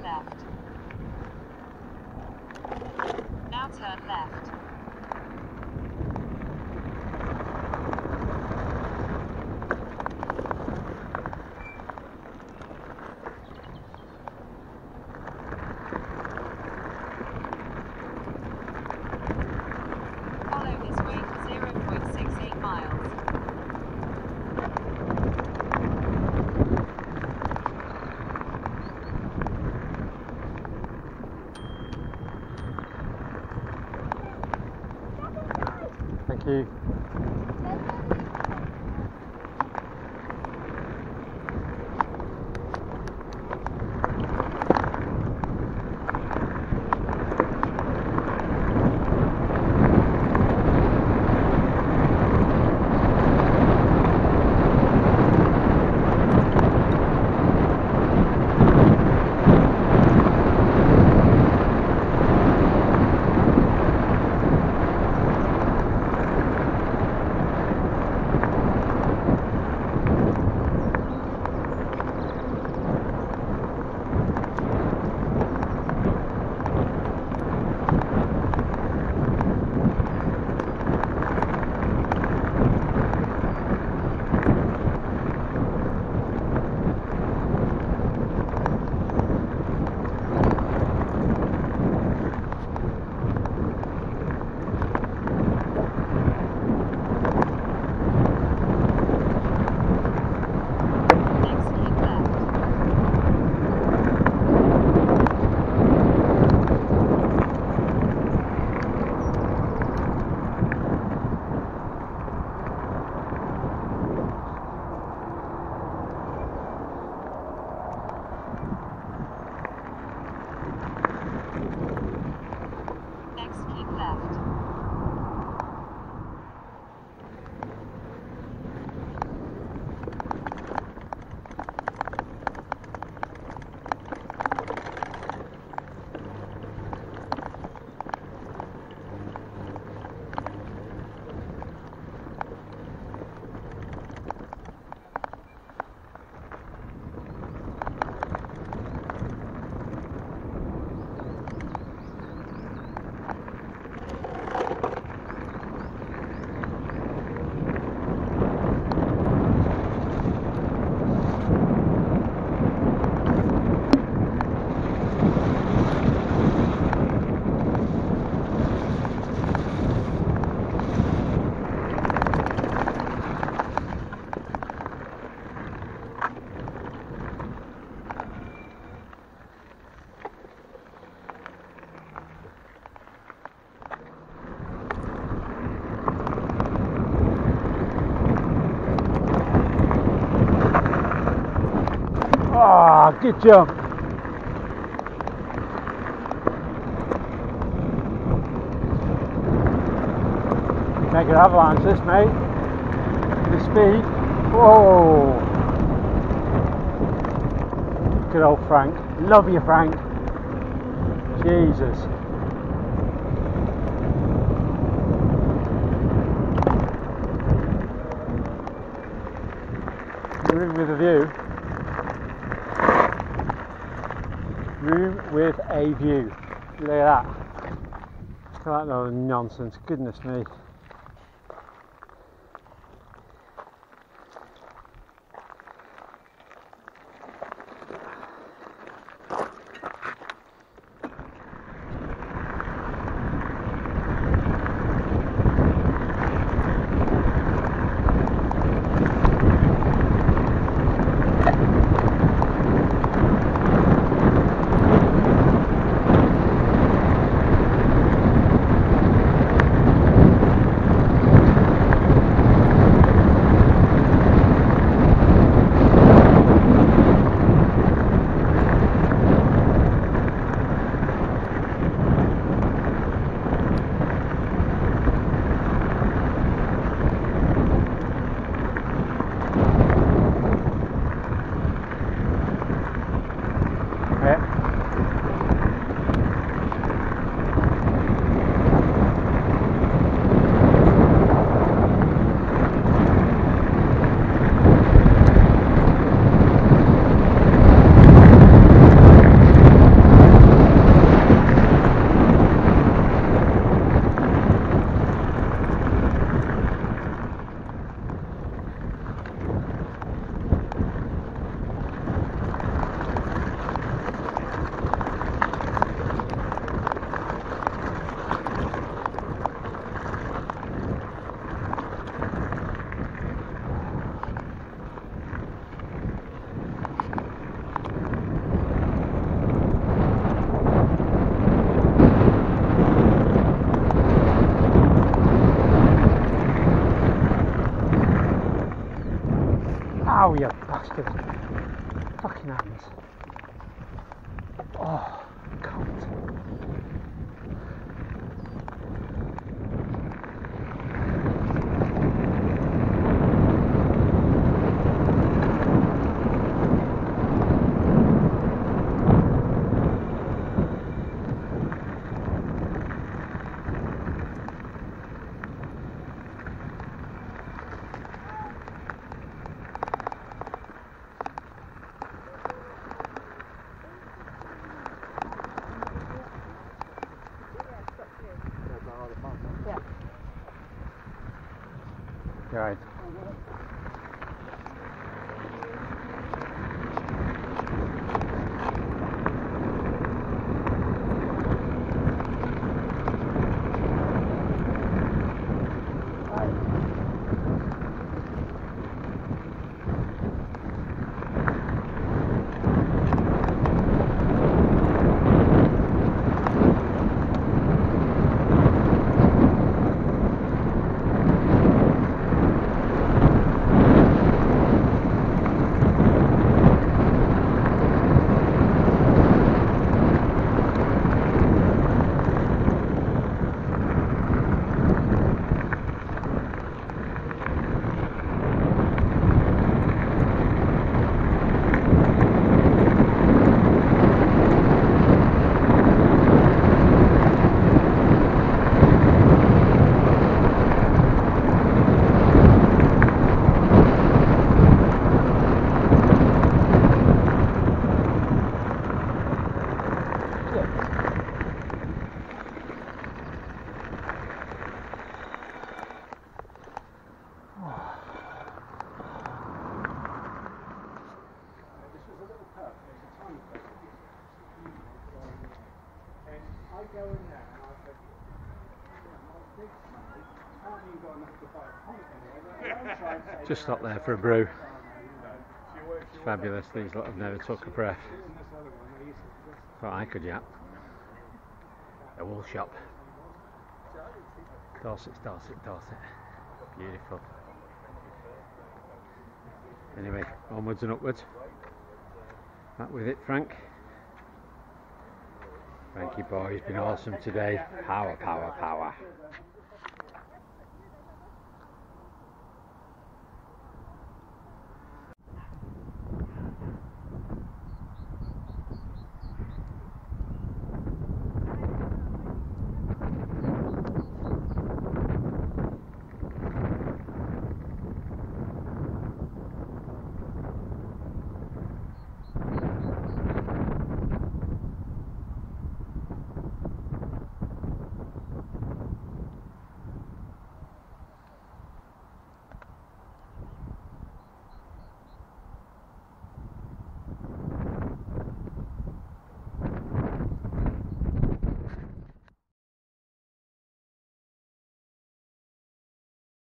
left. Now turn left. Follow this way for 0.68 miles. Thank you. Ah, good jump. Make an avalanche this, mate. The speed. Whoa. Good old Frank. Love you, Frank. Jesus. Room with a view. Room with a view. Look at that. Look at that little nonsense. Goodness me. bastard. Fucking hands. Oh, God. Right. Just stopped there for a brew. It's fabulous. These lot have never took a breath. Thought I could yap. A wool shop. Dorset's Dorset, Dorset. Beautiful. Anyway, onwards and upwards. Back with it, Frank. Frankie boy, he's been awesome today. Power, power, power.